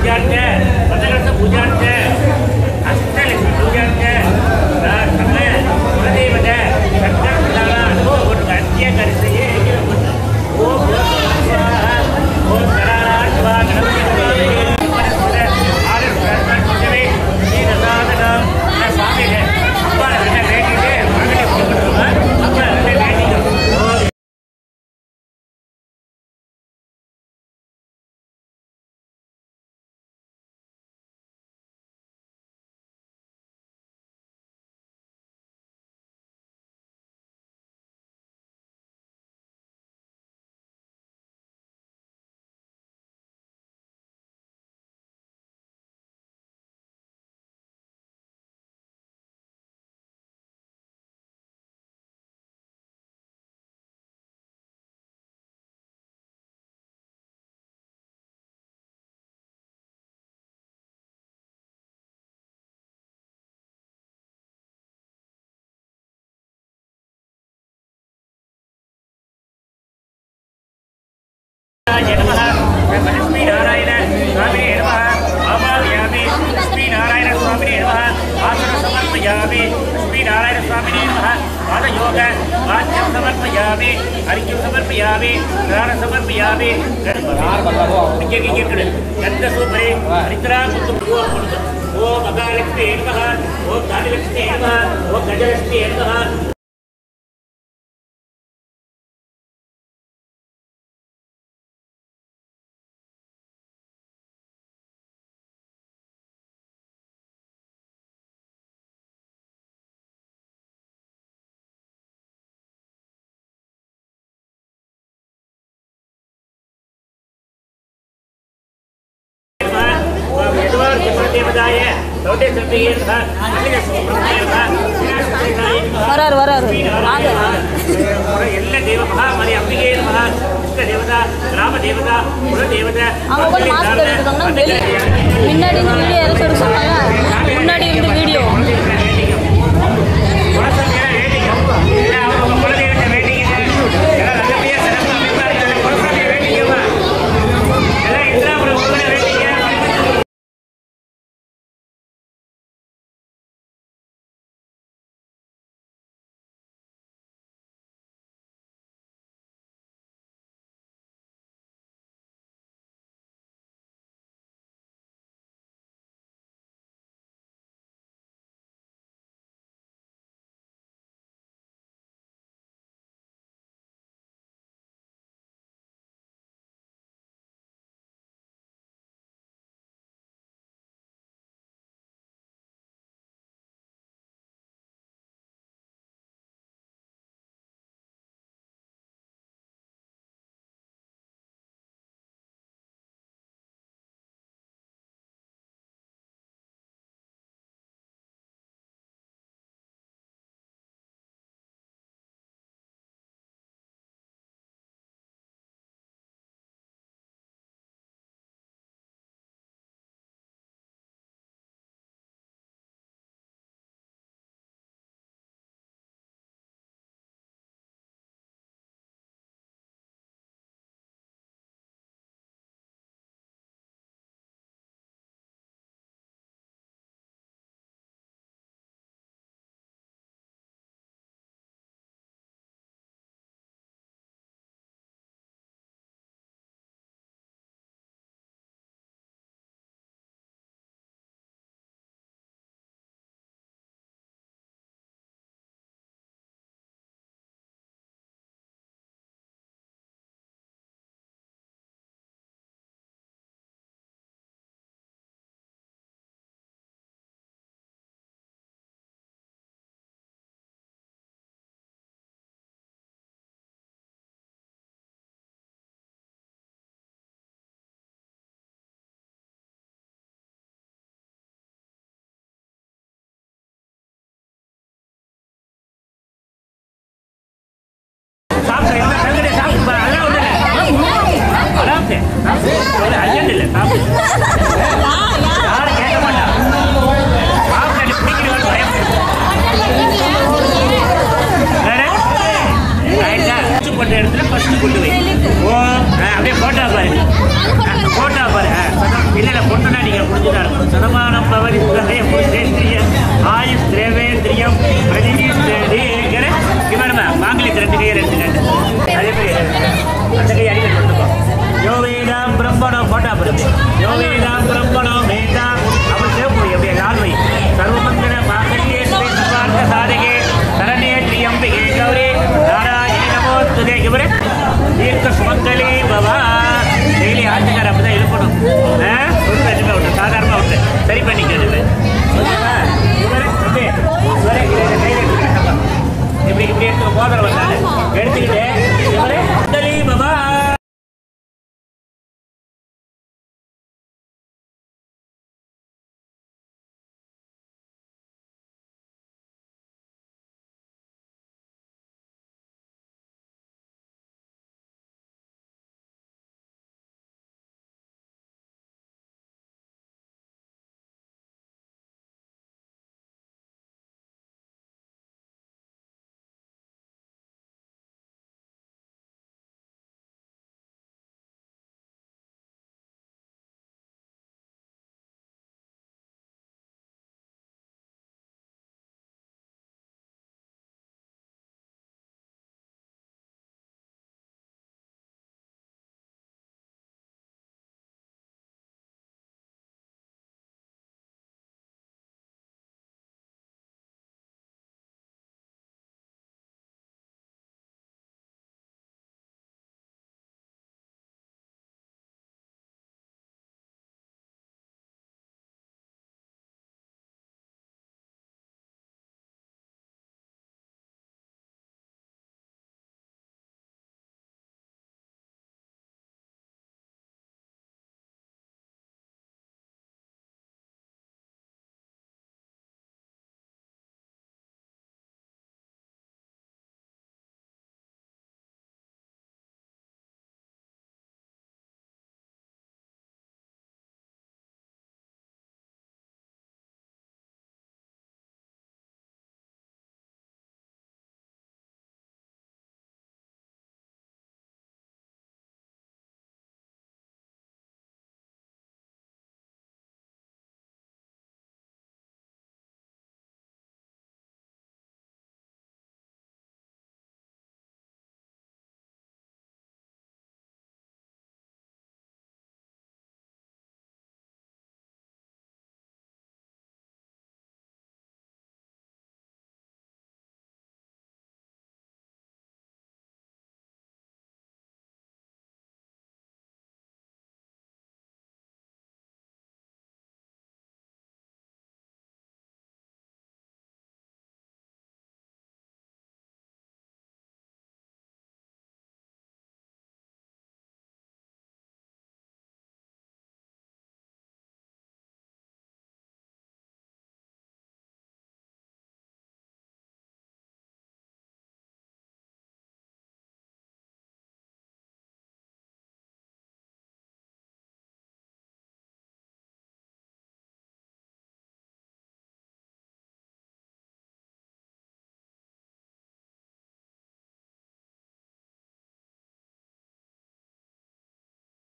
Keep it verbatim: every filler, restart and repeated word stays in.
पूजार्थ पंचरस पूजार्थ अष्टलक्ष्मी पूजार्थ समय कुलदेवता शंकर प्रधान अनुभव गणत्य करिसये ओम स्वाहा ओम करारा स्वाहा गणपति स्वाहा आदर प्रार्थना करते ये रसादना ना स्वामी है अप्पा रहने बेटी है मांगने पूजा अप्पा रहने बेटी है लक्ष्मी नारायण स्वामी नमः आवाहयामि लक्ष्मी नारायण स्वामी नमः आसन समर्पयामि लक्ष्मी नारायण स्वामी नमः पादयोग वाद्यं समर्पयामि अर्घ्यं समर्पयामि दानं समर्पयामि गन्धसूपरे हरिद्रा ओम अगालक्ष्मी नमः ओम काललक्ष्मी नमः ओम गजलक्ष्मी नमः वरार वरार ಎಲ್ಲ ದೇವ ಮಹಾಮಾರಿ ಅಂಬಿಗೆ ನಮಃ ಇಷ್ಟ ದೇವತಾ ಗ್ರಾಮ ದೇವತಾ ಕುಲ ದೇವತಾ அவங்க ஒரு மாஸ்க் எடுத்துட்டாங்கன்னா முன்னாடி இந்த வீடியோ எல்லாம் சொல்ல சொன்னாங்க முன்னாடி இந்த வீடியோ அப்படியே போட்டா பாரு போட்டா பாரு இல்லை இல்லை பொண்ணுன்னா நீங்கள் முடிஞ்சுதான் இருக்கணும். சதமானம் பவரி சுகேந்திரியம் ஆயுஷ் திரவேந்திரியம் பிரதிகிற இவனமா மாங்கலியத்து ரெண்டு கையை ரெண்டு கண்டு அதே மாதிரி அந்த கையை அடிக்கடி கொடுத்துப்போம். யோவேதாம் பிரம்மணம் போட்டா பாரு யோவேதாம் பிரம்மணம் வேதா அவன் சேப்பு எப்படியே கால்வை சர்வமந்திர மாங்கல்யே சுவார்த்த சாதகே சரண்யே திரியம்பிகே கௌரி நாராயணி நமோஸ்துதே இவரே தீர்க்க சுமங்கலே பவா. டெய்லி ஆட்டுக்கார அப்பதான் இருக்கணும். ஒன்று ரெண்டுமே ஒன்று சாதாரணமாக ஒன்று சரி பண்ணிக்கிறது. இப்படி இப்படி எடுத்து போதல் வந்தாரு எடுத்து